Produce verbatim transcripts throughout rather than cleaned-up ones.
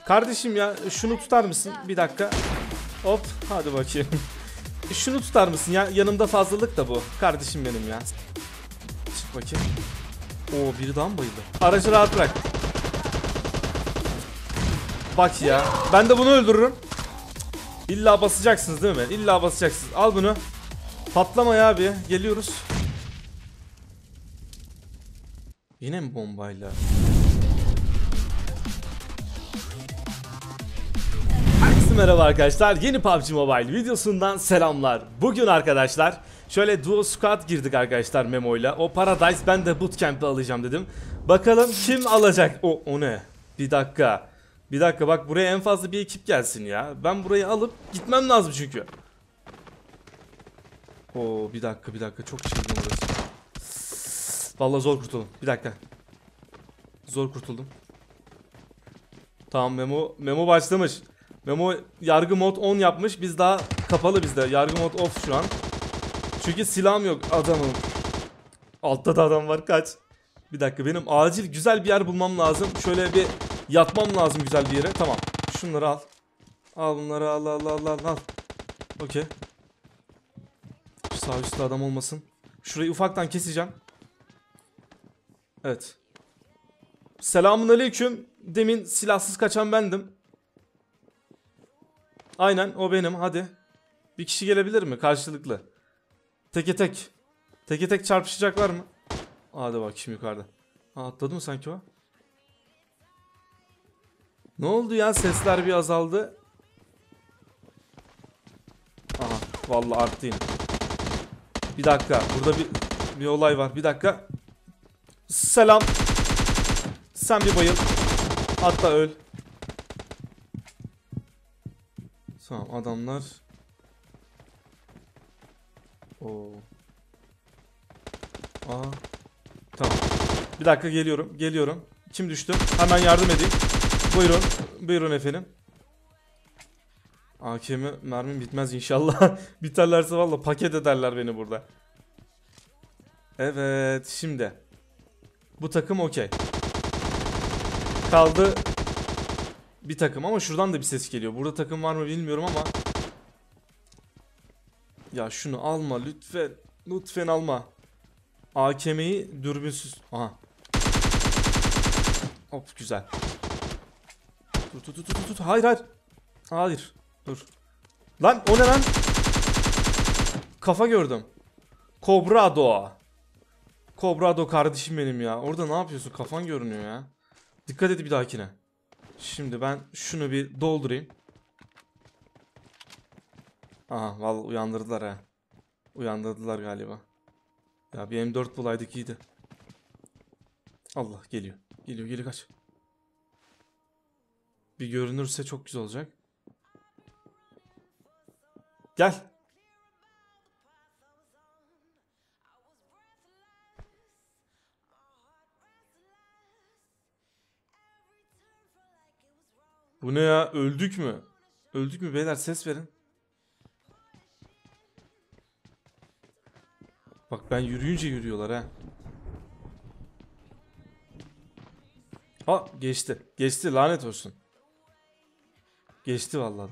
Kardeşim ya şunu tutar mısın? Bir dakika. Hop hadi bakayım. Şunu tutar mısın ya? Yanımda fazlalık da bu. Kardeşim benim ya. Çık bakayım. Oo biri daha mı bayıldı? Aracı rahat bırak. Bak ya. Ben de bunu öldürürüm. İlla basacaksınız değil mi? İlla basacaksınız. Al bunu. Patlama ya abi. Geliyoruz. Yine mi bombayla? Herkese merhaba arkadaşlar. Yeni P U B G Mobile videosundan selamlar. Bugün arkadaşlar şöyle duo squad girdik arkadaşlar Memo'yla. O Paradise ben de bootcamp'ı alacağım dedim. Bakalım kim alacak? O, o ne? Bir dakika. Bir dakika bak buraya en fazla bir ekip gelsin ya. Ben burayı alıp gitmem lazım çünkü. Oo bir dakika bir dakika çok çılgın burası. Vallahi zor kurtuldum. Bir dakika. Zor kurtuldum. Tamam Memo Memo başlamış. Memo yargı mod on yapmış. Biz daha kapalı bizde. Yargı mod off şu an. Çünkü silahım yok adamım. Altta da adam var kaç. Bir dakika benim acil güzel bir yer bulmam lazım. Şöyle bir yatmam lazım güzel bir yere. Tamam. Şunları al. Al bunları al al al al al. Okey. Sağ üstte adam olmasın. Şurayı ufaktan keseceğim. Evet. Selamünaleyküm. Demin silahsız kaçan bendim. Aynen o benim hadi. Bir kişi gelebilir mi karşılıklı? Teke tek. Teke tek çarpışacaklar mı? Hadi bak şimdi yukarıda. Aa, atladı mı sanki o? Ne oldu ya sesler bir azaldı. Aha vallahi arttı yine. Bir dakika burada bir, bir olay var bir dakika. Selam. Sen bir bayıl. Hatta öl. Tamam adamlar. Oo. Aa. Tamam. Bir dakika geliyorum. Geliyorum. Kim düştü? Hemen yardım edeyim. Buyurun. Buyurun efendim. A K M mermim bitmez inşallah. Biterlerse valla paket ederler beni burada. Evet şimdi. Bu takım okey. Kaldı bir takım ama şuradan da bir ses geliyor. Burada takım var mı bilmiyorum ama. Ya şunu alma lütfen. Lütfen alma. A K M'yi dürbünsüz. Aha. Hop güzel. Dur dur dur dur dur. Hayır hayır. Hayır. Dur. Lan o ne lan? Kafa gördüm. Cobrado. Cobrado kardeşim benim ya. Orada ne yapıyorsun? Kafan görünüyor ya. Dikkat et bir dahakine. Şimdi ben şunu bir doldurayım. Aha vallahi uyandırdılar ha. Uyandırdılar galiba. Ya bir M dört bulaydık iyiydi. Allah geliyor. Geliyor geliyor kaç. Bir görünürse çok güzel olacak. Gel. Bu ne ya? Öldük mü? Öldük mü beyler ses verin. Bak ben yürüyünce yürüyorlar ha. Ha geçti. Geçti lanet olsun. Geçti vallahi.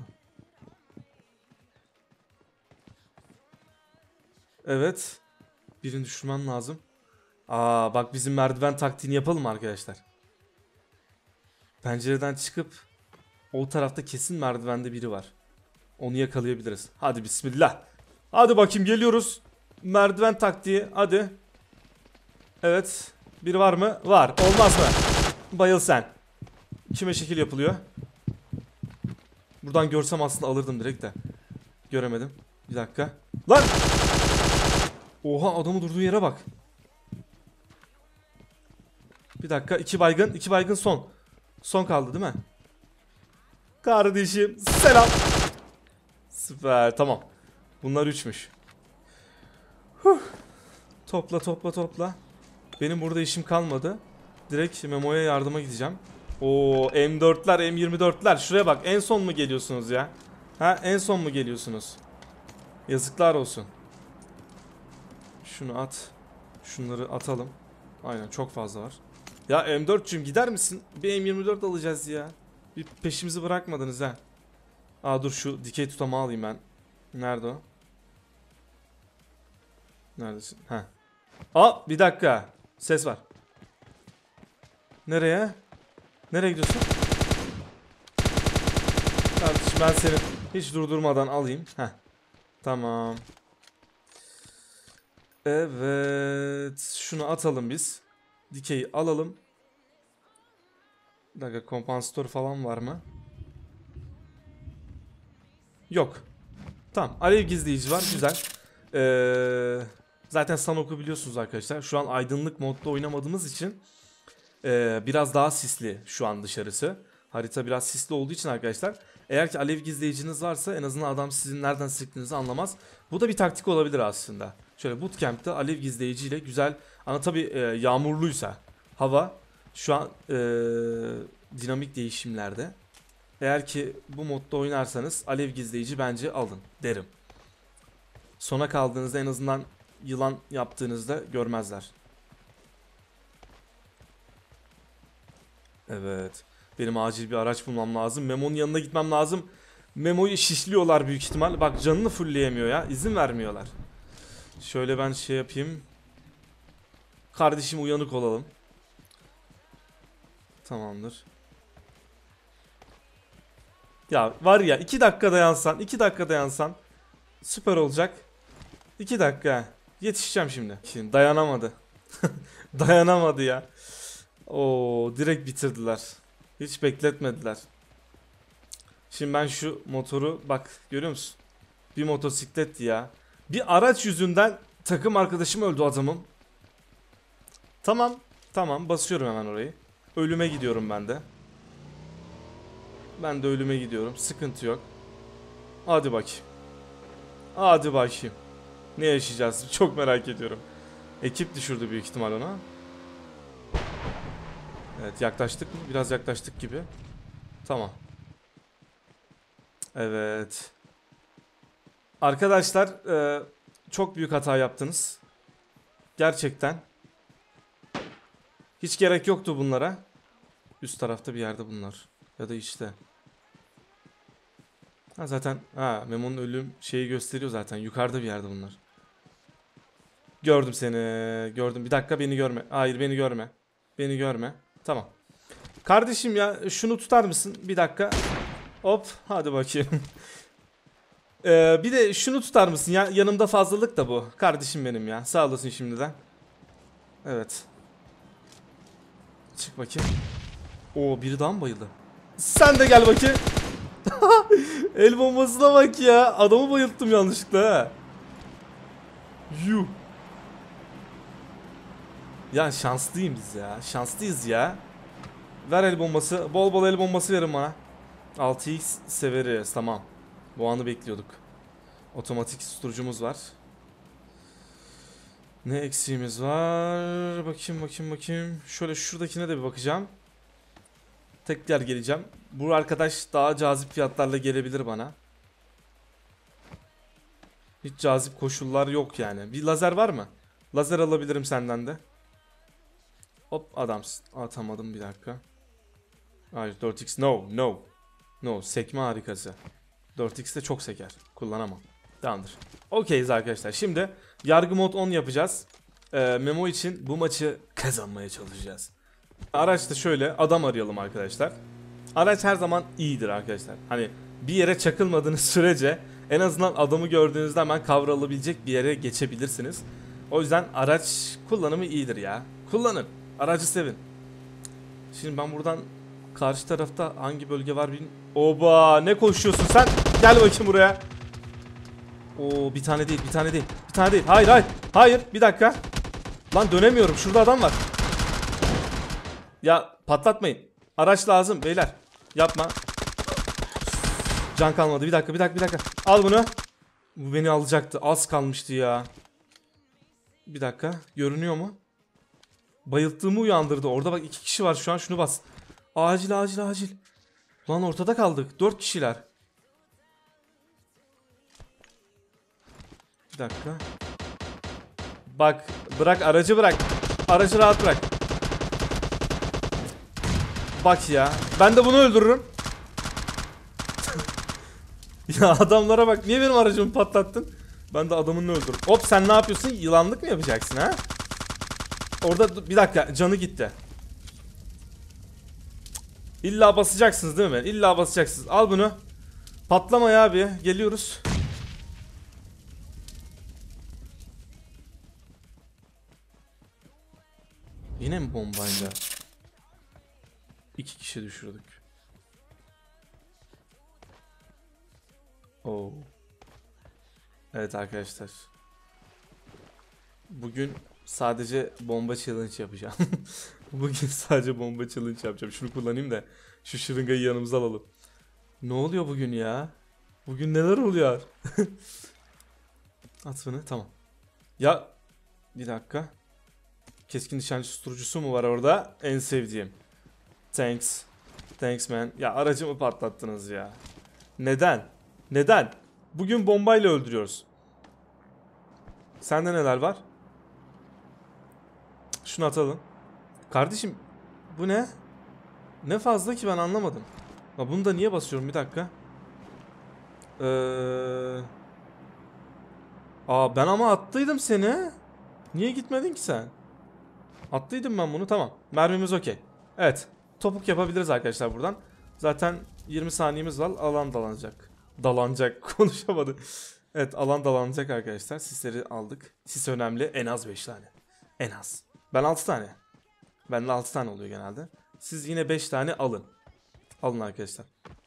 Evet. Birini düşürmen lazım. Aa bak bizim merdiven taktiğini yapalım arkadaşlar. Pencereden çıkıp o tarafta kesin merdivende biri var. Onu yakalayabiliriz. Hadi bismillah. Hadi bakayım geliyoruz. Merdiven taktiği hadi. Evet. Biri var mı? Var. Olmaz mı? Bayıl sen. Kime şekil yapılıyor? Buradan görsem aslında alırdım direkt de. Göremedim. Bir dakika. Lan! Oha adamı durduğu yere bak. Bir dakika. iki baygın. iki baygın son. Son kaldı değil mi? Kardeşim selam. Süper tamam. Bunlar üçmüş. Huh. Topla topla topla. Benim burada işim kalmadı. Direkt Memo'ya yardıma gideceğim. Oo M dörtler M yirmi dörtler şuraya bak en son mu geliyorsunuz ya? Ha en son mu geliyorsunuz? Yazıklar olsun. Şunu at. Şunları atalım. Aynen çok fazla var. Ya M dört'cüğüm gider misin? Bir M yirmi dört alacağız ya. Bir peşimizi bırakmadınız ha. Aa dur şu dikey tutamağı alayım ben. Nerede o? Neredesin? Ha. Aa bir dakika. Ses var. Nereye? Nereye gidiyorsun? Kardeşim ben seni hiç durdurmadan alayım. Heh. Tamam. Evet. Şunu atalım biz. Dikeyi alalım. Bir dakika, kompansatör falan var mı? Yok. Tamam. Alev gizleyici var. Güzel. Ee, zaten Sanok'u biliyorsunuz arkadaşlar. Şu an aydınlık modda oynamadığımız için ee, biraz daha sisli şu an dışarısı. Harita biraz sisli olduğu için arkadaşlar. Eğer ki alev gizleyiciniz varsa en azından adam sizin nereden sıktığınızı anlamaz. Bu da bir taktik olabilir aslında. Şöyle bootcamp'te alev gizleyiciyle güzel, ama tabi e, yağmurluysa hava şu an e, dinamik değişimlerde. Eğer ki bu modda oynarsanız alev gizleyici bence alın derim. Sona kaldığınızda en azından yılan yaptığınızda görmezler. Evet. Benim acil bir araç bulmam lazım. Memo'nun yanına gitmem lazım. Memo'yu şişliyorlar büyük ihtimal. Bak canını fullleyemiyor ya. İzin vermiyorlar. Şöyle ben şey yapayım. Kardeşim uyanık olalım. Tamamdır. Ya var ya iki dakika dayansan, iki dakika dayansan süper olacak. iki dakika. Yetişeceğim şimdi. Şimdi dayanamadı. Dayanamadı ya. Oo, direkt bitirdiler. Hiç bekletmediler. Şimdi ben şu motoru bak görüyor musun? Bir motosikletti ya. Bir araç yüzünden takım arkadaşım öldü adamım. Tamam. Tamam basıyorum hemen orayı. Ölüme gidiyorum ben de. Ben de ölüme gidiyorum. Sıkıntı yok. Hadi bakayım. Hadi bakayım. Ne yaşayacağız? Çok merak ediyorum. Ekip düşürdü büyük ihtimal ona. Evet yaklaştık mı? Biraz yaklaştık gibi. Tamam. Evet. Arkadaşlar e, çok büyük hata yaptınız. Gerçekten. Hiç gerek yoktu bunlara. Üst tarafta bir yerde bunlar. Ya da işte. Ha zaten ha Memo'nun ölüm şeyi gösteriyor zaten. Yukarıda bir yerde bunlar. Gördüm seni. Gördüm. Bir dakika beni görme. Hayır beni görme. Beni görme. Tamam. Kardeşim ya şunu tutar mısın? Bir dakika. Hop hadi bakayım. ee, bir de şunu tutar mısın ya? Yanımda fazlalık da bu. Kardeşim benim ya. Sağ olasın şimdiden. Evet. Çık bakayım. Oo biri daha mı bayıldı? Sen de gel bakayım. El bombasına bak ya. Adamı bayılttım yanlışlıkla ha. Yuh. Ya şanslıyım biz ya. Şanslıyız ya. Ver el bombası. Bol bol el bombası verin bana. altı x severiz. Tamam. Bu anı bekliyorduk. Otomatik susturucumuz var. Ne eksiğimiz var? Bakayım bakayım bakayım. Şöyle şuradakine de bir bakacağım. Tekrar geleceğim. Bu arkadaş daha cazip fiyatlarla gelebilir bana. Hiç cazip koşullar yok yani. Bir lazer var mı? Lazer alabilirim senden de. Hop adamsın. Atamadım bir dakika. Hayır dört x no no. No sekme harikası. dört x'te çok seker. Kullanamam. Tamamdır. Okeyiz arkadaşlar. Şimdi yargı mod on yapacağız. Ee, Memo için bu maçı kazanmaya çalışacağız. Araçta şöyle adam arayalım arkadaşlar. Araç her zaman iyidir arkadaşlar. Hani bir yere çakılmadığınız sürece en azından adamı gördüğünüzde hemen kavralabilecek bir yere geçebilirsiniz. O yüzden araç kullanımı iyidir ya. Kullanın. Aracı sevin. Şimdi ben buradan karşı tarafta hangi bölge var bilmiyorum. Oba ne koşuyorsun sen? Gel bakayım buraya. Oo bir tane değil bir tane değil. Bir tane değil. Hayır hayır. Hayır bir dakika. Lan dönemiyorum. Şurada adam var. Ya patlatmayın. Araç lazım beyler. Yapma. Can kalmadı. Bir dakika bir dakika bir dakika. Al bunu. Bu beni alacaktı. Az kalmıştı ya. Bir dakika. Görünüyor mu? Bayılttığımı uyandırdı. Orada bak iki kişi var şu an. Şunu bas. Acil acil acil. Lan ortada kaldık. Dört kişiler. Bir dakika. Bak bırak aracı bırak. Aracı rahat bırak. Bak ya. Ben de bunu öldürürüm. Ya adamlara bak, niye benim aracımı patlattın? Ben de adamını öldürdüm. Hop, sen ne yapıyorsun? Yılanlık mı yapacaksın ha? Orada bir dakika, canı gitti. İlla basacaksınız değil mi? İlla basacaksınız. Al bunu. Patlama ya abi. Geliyoruz. Yine mi bombayla? İki kişi düşürdük. Oo. Evet arkadaşlar. Bugün sadece bomba challenge yapacağım. Bugün sadece bomba challenge yapacağım. Şunu kullanayım da şu şırıngayı yanımıza alalım. Ne oluyor bugün ya? Bugün neler oluyor? At bunu, tamam. Ya bir dakika. Keskin nişancı susturucusu mu var orada? En sevdiğim. Thanks. Thanks man. Ya aracımı patlattınız ya. Neden? Neden? Bugün bombayla öldürüyoruz. Sende neler var? Şunu atalım. Kardeşim bu ne? Ne fazla ki, ben anlamadım. Ha, bunu da niye basıyorum, bir dakika. Ee... Aa ben ama attıydım seni. Niye gitmedin ki sen? Attıydım ben bunu, tamam. Mermimiz okey. Evet. Topuk yapabiliriz arkadaşlar buradan. Zaten yirmi saniyemiz var. Alan dalanacak. Dalanacak. Konuşamadı. Evet, alan dalanacak arkadaşlar. Sisleri aldık. Sis önemli. En az beş tane. En az. Ben altı tane. Bende altı tane oluyor genelde. Siz yine beş tane alın. Alın arkadaşlar.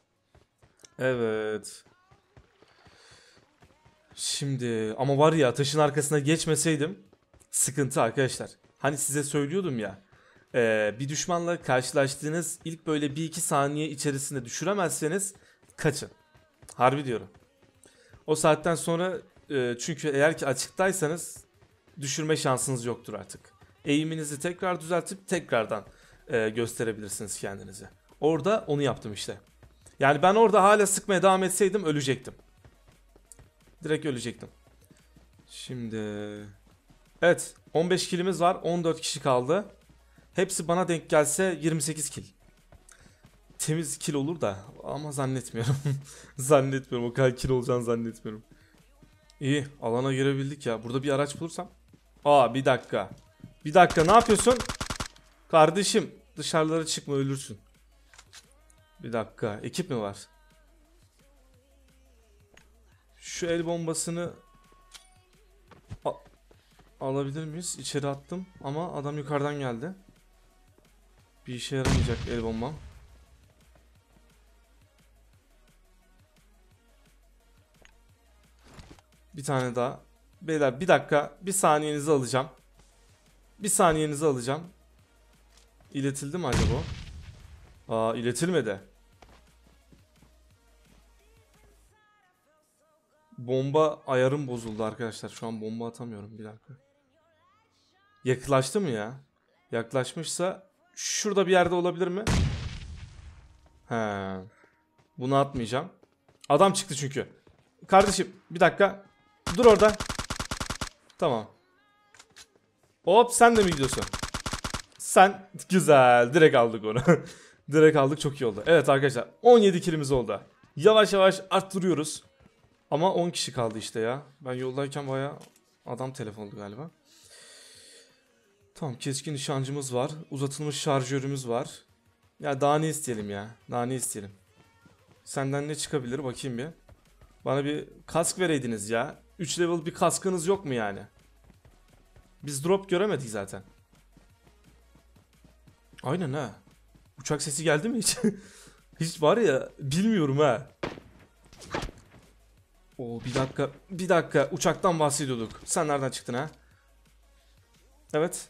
Evet. Şimdi ama var ya, taşın arkasına geçmeseydim sıkıntı arkadaşlar. Hani size söylüyordum ya. E, bir düşmanla karşılaştığınız ilk böyle bir iki saniye içerisinde düşüremezseniz kaçın. Harbi diyorum. O saatten sonra e, çünkü eğer ki açıktaysanız düşürme şansınız yoktur artık. Eğiminizi tekrar düzeltip tekrardan e, gösterebilirsiniz kendinizi. Orada onu yaptım işte. Yani ben orada hala sıkmaya devam etseydim ölecektim. Direkt ölecektim. Şimdi... Evet, on beş kilimiz var. on dört kişi kaldı. Hepsi bana denk gelse yirmi sekiz kill. Temiz kill olur da ama zannetmiyorum. Zannetmiyorum, o kadar kill olacağını zannetmiyorum. İyi, alana girebildik ya. Burada bir araç bulursam. Aa bir dakika. Bir dakika, ne yapıyorsun? Kardeşim dışarılara çıkma, ölürsün. Bir dakika, ekip mi var? Şu el bombasını A alabilir miyiz? İçeri attım ama adam yukarıdan geldi. Bir işe yaramayacak el bombam. Bir tane daha. Beyler bir dakika, bir saniyenizi alacağım. Bir saniyenizi alacağım. İletildi mi acaba? Aa, iletilmedi. Bomba ayarım bozuldu arkadaşlar. Şu an bomba atamıyorum. Bir dakika. Yaklaştı mı ya? Yaklaşmışsa şurada bir yerde olabilir mi? He. Bunu atmayacağım. Adam çıktı çünkü. Kardeşim bir dakika. Dur orada. Tamam. Hop, sen de mi gidiyorsun? Sen, güzel. Direkt aldık onu. Direkt aldık, çok iyi oldu. Evet arkadaşlar, on yedi kilimiz oldu. Yavaş yavaş arttırıyoruz. Ama on kişi kaldı işte ya. Ben yoldayken bayağı adam telef oldu galiba. Tamam, keskin nişancımız var. Uzatılmış şarjörümüz var. Ya daha ne isteyelim ya? Daha ne isteyelim? Senden ne çıkabilir bakayım bir. Bana bir kask vereydiniz ya. üç level bir kaskınız yok mu yani? Biz drop göremedik zaten. Aynen ha. Uçak sesi geldi mi hiç? Hiç var ya, bilmiyorum ha. Oo bir dakika, bir dakika, uçaktan bahsediyorduk. Sen nereden çıktın ha? Evet.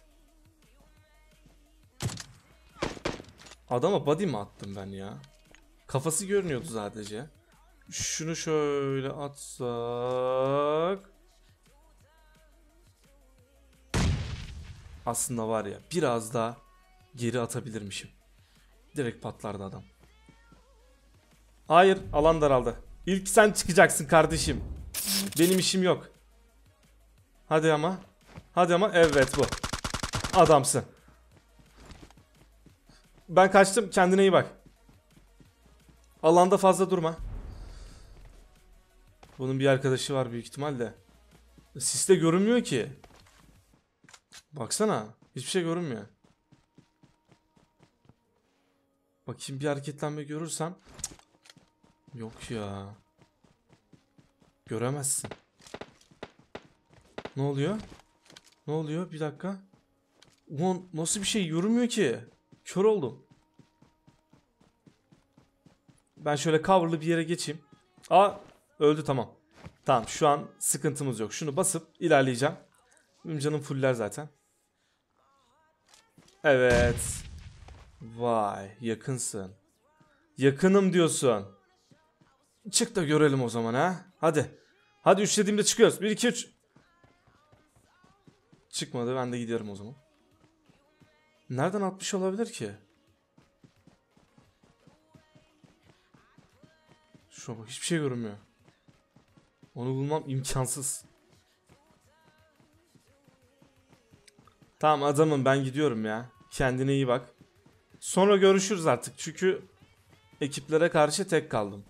Adama body mi attım ben ya? Kafası görünüyordu sadece. Şunu şöyle atsak. Aslında var ya, biraz daha geri atabilirmişim. Direkt patlardı adam. Hayır, alan daraldı. İlk sen çıkacaksın kardeşim. Benim işim yok. Hadi ama. Hadi ama, evet bu. Adamsın. Ben kaçtım, kendine iyi bak. Alanda fazla durma. Bunun bir arkadaşı var büyük ihtimalle. Siste görünmüyor ki. Baksana. Hiçbir şey görünmüyor. Bakayım bir hareketlenme görürsem. Yok ya. Göremezsin. Ne oluyor? Ne oluyor? Bir dakika. Ulan nasıl bir şey görünmüyor ki? Kör oldum. Ben şöyle coverlı bir yere geçeyim. Aa, öldü, tamam. Tamam, şu an sıkıntımız yok. Şunu basıp ilerleyeceğim. Benim canım fuller zaten. Evet. Vay, yakınsın. Yakınım diyorsun. Çık da görelim o zaman ha. Hadi. Hadi üçlediğimde çıkıyoruz. bir iki üç. Çıkmadı, ben de gidiyorum o zaman. Nereden atmış olabilir ki? Şuna bak, hiçbir şey görünmüyor. Onu bulmam imkansız. Tamam adamım, ben gidiyorum ya. Kendine iyi bak. Sonra görüşürüz artık çünkü ekiplere karşı tek kaldım.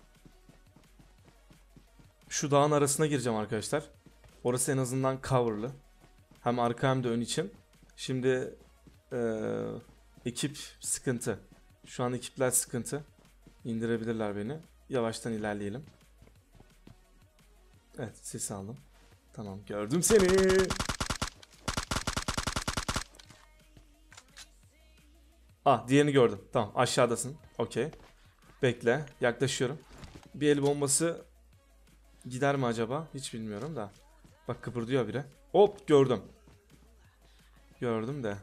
Şu dağın arasına gireceğim arkadaşlar. Orası en azından coverlı. Hem arka hem de ön için. Şimdi ee, ekip sıkıntı. Şu an ekipler sıkıntı. İndirebilirler beni. Yavaştan ilerleyelim. Evet, sesi aldım. Tamam, gördüm seni. Ah, diğerini gördüm. Tamam, aşağıdasın. Okey. Bekle, yaklaşıyorum. Bir el bombası gider mi acaba? Hiç bilmiyorum da. Bak, kıpırdıyor biri. Hop, gördüm. Gördüm de.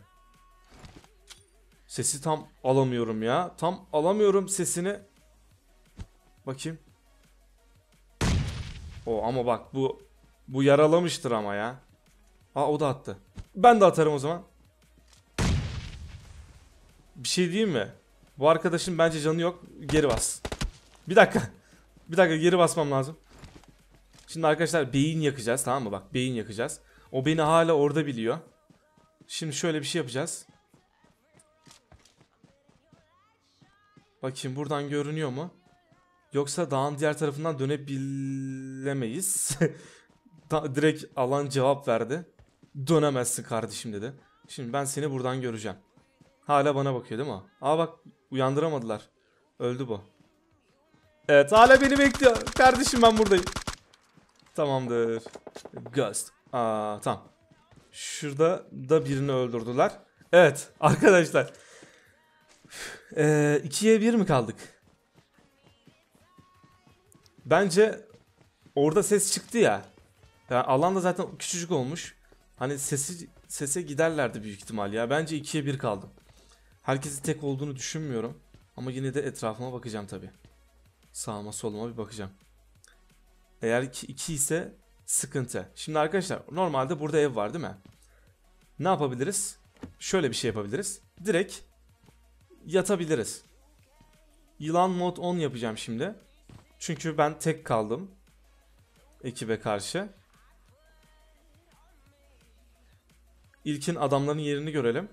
Sesi tam alamıyorum ya. Tam alamıyorum sesini. Bakayım. O ama bak, bu bu yaralamıştır ama ya. Aa, o da attı. Ben de atarım o zaman. Bir şey diyeyim mi? Bu arkadaşın bence canı yok. Geri bas. Bir dakika. Bir dakika, geri basmam lazım. Şimdi arkadaşlar beyin yakacağız, tamam mı? Bak, beyin yakacağız. O beni hala orada biliyor. Şimdi şöyle bir şey yapacağız. Bakayım buradan görünüyor mu? Yoksa dağın diğer tarafından dönebilemeyiz. Da, direkt alan cevap verdi. Dönemezsin kardeşim dedi. Şimdi ben seni buradan göreceğim. Hala bana bakıyor değil mi? Aa bak, uyandıramadılar. Öldü bu. Evet, hala beni bekliyor. Kardeşim, ben buradayım. Tamamdır. Ghost. Aa, tamam. Şurada da birini öldürdüler. Evet arkadaşlar. Ee, ikiye bir mi kaldık? Bence orada ses çıktı ya. Yani alan da zaten küçücük olmuş. Hani sesi sese giderlerdi büyük ihtimal ya. Bence ikiye bir kaldım. Herkesin tek olduğunu düşünmüyorum. Ama yine de etrafıma bakacağım tabi. Sağıma soluma bir bakacağım. Eğer ki iki ise sıkıntı. Şimdi arkadaşlar normalde burada ev var değil mi? Ne yapabiliriz? Şöyle bir şey yapabiliriz. Direkt yatabiliriz. Yılan mod on yapacağım şimdi. Çünkü ben tek kaldım ekibe karşı. İlkin adamların yerini görelim.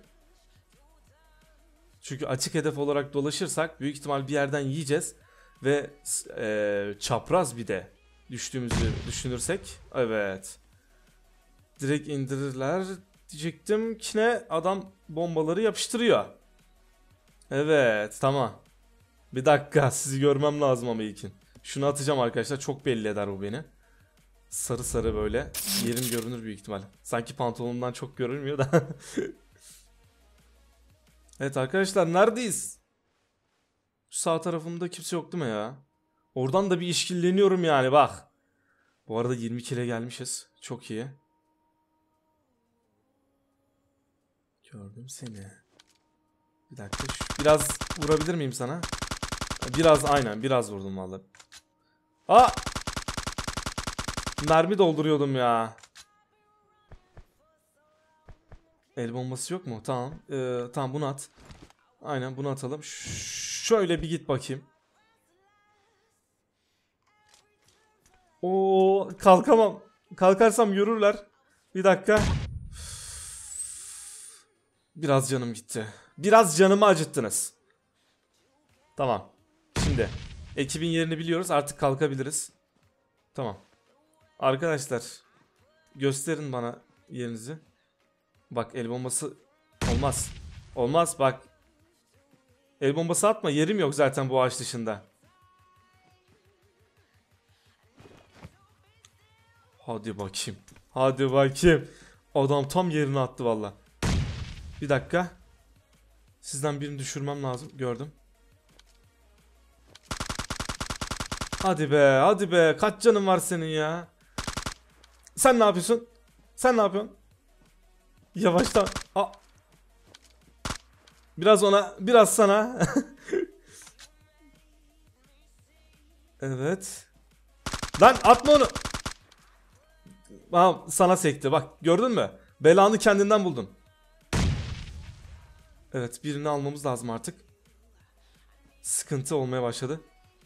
Çünkü açık hedef olarak dolaşırsak büyük ihtimal bir yerden yiyeceğiz. Ve e, çapraz bir de düştüğümüzü düşünürsek. Evet. Direkt indirirler diyecektim ki ne, adam bombaları yapıştırıyor. Evet, tamam. Bir dakika, sizi görmem lazım ama ilkin. Şunu atacağım arkadaşlar, çok belli eder bu beni. Sarı sarı böyle yerim görünür büyük ihtimal. Sanki pantolonumdan çok görünmüyor da. Evet arkadaşlar, neredeyiz? Sağ tarafımda kimse yok değil mi ya? Oradan da bir işkilleniyorum yani, bak. Bu arada yirmi kile gelmişiz. Çok iyi. Gördüm seni. Bir dakika. Biraz vurabilir miyim sana? Biraz, aynen biraz vurdum vallahi. Aa! Mermi dolduruyordum ya. El bombası yok mu? Tamam. Ee, tamam, bunu at. Aynen, bunu atalım. Ş şöyle bir git bakayım. Oo, kalkamam. Kalkarsam görürler. Bir dakika. Biraz canım gitti. Biraz canımı acıttınız. Tamam. Şimdi ekibin yerini biliyoruz. Artık kalkabiliriz. Tamam. Arkadaşlar gösterin bana yerinizi. Bak el bombası olmaz. Olmaz bak. El bombası atma, yerim yok zaten bu ağaç dışında. Hadi bakayım. Hadi bakayım. Adam tam yerine attı valla. Bir dakika. Sizden birini düşürmem lazım. Gördüm. Hadi be, hadi be. Kaç canın var senin ya? Sen ne yapıyorsun? Sen ne yapıyorsun? Yavaştan. Aa. Biraz ona, biraz sana. Evet. Lan atma onu. Aa, sana sekti bak, gördün mü? Belanı kendinden buldun. Evet, birini almamız lazım artık. Sıkıntı olmaya başladı.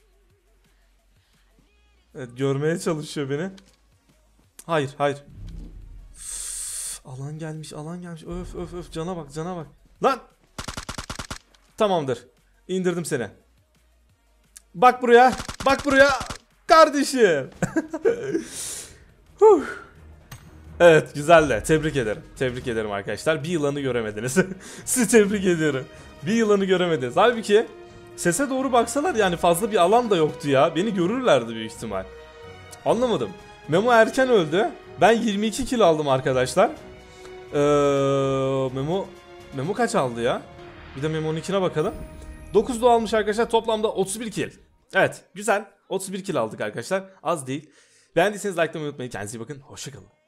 Evet, görmeye çalışıyor beni. Hayır, hayır. Üff, alan gelmiş, alan gelmiş. Öf öf öf, cana bak, cana bak. Lan! Tamamdır. İndirdim seni. Bak buraya. Bak buraya. Kardeşim. Evet, güzel de. Tebrik ederim. Tebrik ederim arkadaşlar. Bir yılanı göremediniz. Sizi tebrik ediyorum. Bir yılanı göremediniz. Halbuki sese doğru baksalar yani fazla bir alan da yoktu ya. Beni görürlerdi büyük ihtimal. Anlamadım. Memo erken öldü. Ben yirmi iki kill aldım arkadaşlar. Ee, Memo Memo kaç aldı ya? Bir de Memo'nunkine bakalım. dokuz da almış arkadaşlar. Toplamda otuz bir kill. Evet, güzel. otuz bir kill aldık arkadaşlar. Az değil. Beğendiyseniz likelamayı unutmayın. Kendinize iyi bakın. Hoşçakalın.